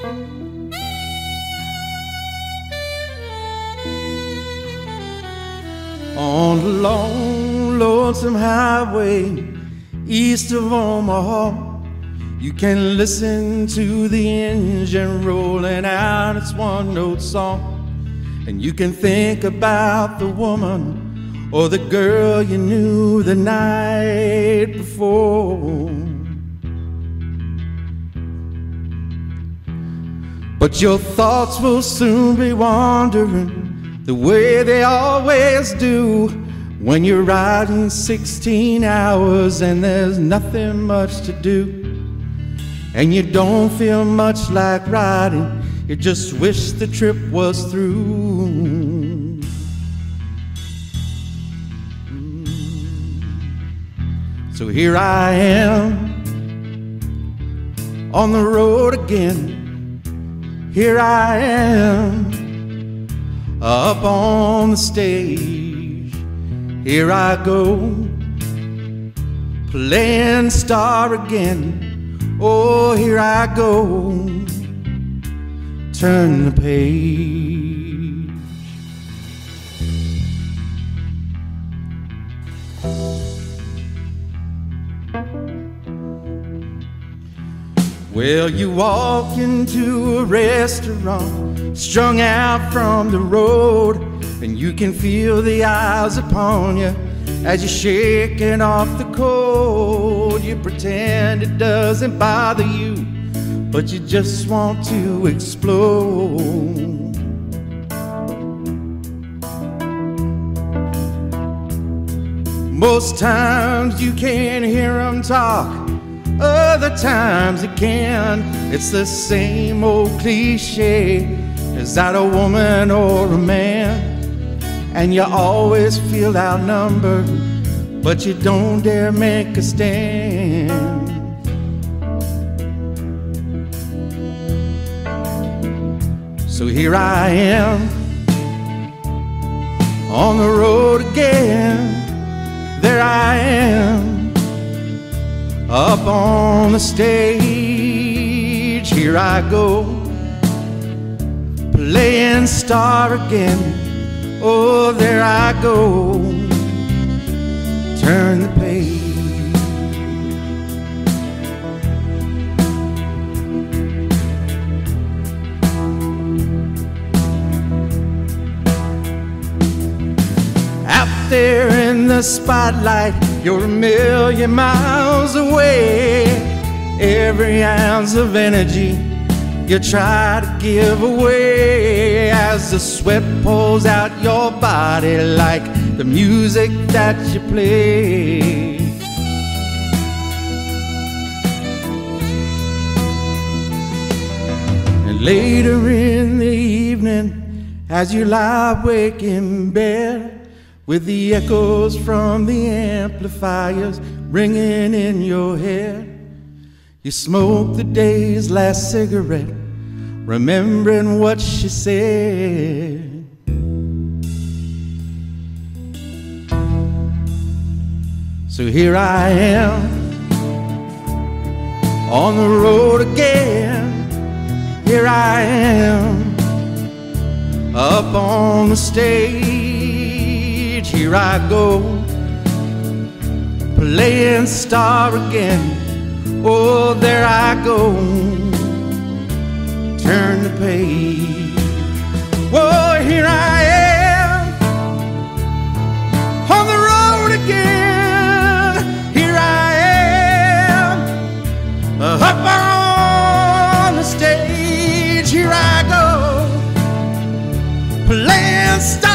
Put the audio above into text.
On the long, lonesome highway east of Omaha, you can listen to the engine rolling out its one-note song, and you can think about the woman or the girl you knew the night before. But your thoughts will soon be wandering the way they always do when you're riding 16 hours and there's nothing much to do, and you don't feel much like riding, you just wish the trip was through. So here I am on the road again. Here I am up on the stage. Here I go, playing star again. Oh, here I go, turn the page. Well, you walk into a restaurant, strung out from the road, and you can feel the eyes upon you as you're shaking off the cold. You pretend it doesn't bother you, but you just want to explode. Most times you can't hear them talk, other times you can. It's the same old cliche, is that a woman or a man? And you always feel outnumbered, but you don't dare make a stand. So here I am on the road again. There I am up on the stage. Here I go, playing star again. Oh, there I go, turn the page. Out there in the spotlight, you're a million miles away. Every ounce of energy you try to give away as the sweat pulls out your body like the music that you play. And later in the evening, as you lie awake in bed, with the echoes from the amplifiers ringing in your head, you smoke the day's last cigarette, remembering what she said. So here I am on the road again. Here I am up on the stage. Here I go, playing star again. Oh, there I go, turn the page. Oh, here I am on the road again. Here I am up on the stage. Here I go, playing star